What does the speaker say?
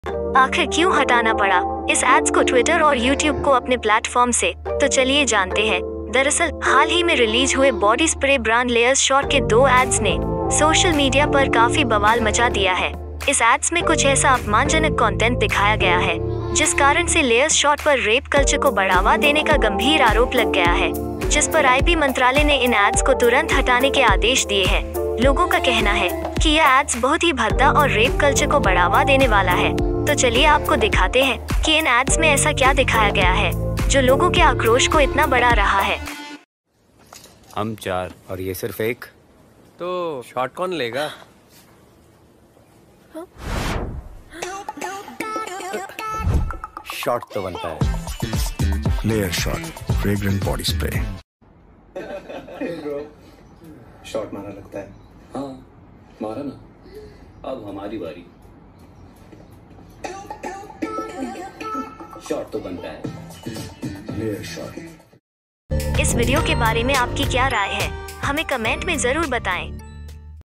आखिर क्यों हटाना पड़ा इस एड्स को ट्विटर और यूट्यूब को अपने प्लेटफॉर्म से? तो चलिए जानते हैं। दरअसल हाल ही में रिलीज हुए body spray brand layers shot के 2 एड्स ने सोशल मीडिया पर काफी बवाल मचा दिया है। इस एड्स में कुछ ऐसा अपमानजनक कंटेंट दिखाया गया है जिस कारण से लेयर्स श्योर पर रेप कल्चर को बढ़ावा देने का गंभीर आरोप लग गया है, जिस पर आईपी मंत्रालय ने इन एड्स को तुरंत हटाने के आदेश दिए हैं। लोगों का कहना है कि यह एड्स बहुत ही भद्दा और रेप कल्चर को बढ़ावा देने वाला है। तो चलिए आपको दिखाते हैं कि इन एड्स में ऐसा क्या दिखाया गया है जो लोगों के आक्रोश को इतना बढ़ा रहा है। हम 4 और ये सिर्फ 1, तो शॉट कौन लेगा? शॉट तो बनता है। Layer shot fragrant body spray. Shot मारा लगता है। हाँ मारा ना, अब हमारी बारी। शॉट तो बनता है। Layer shot. इस वीडियो के बारे में आपकी क्या राय है, हमें कमेंट में जरूर बताएं।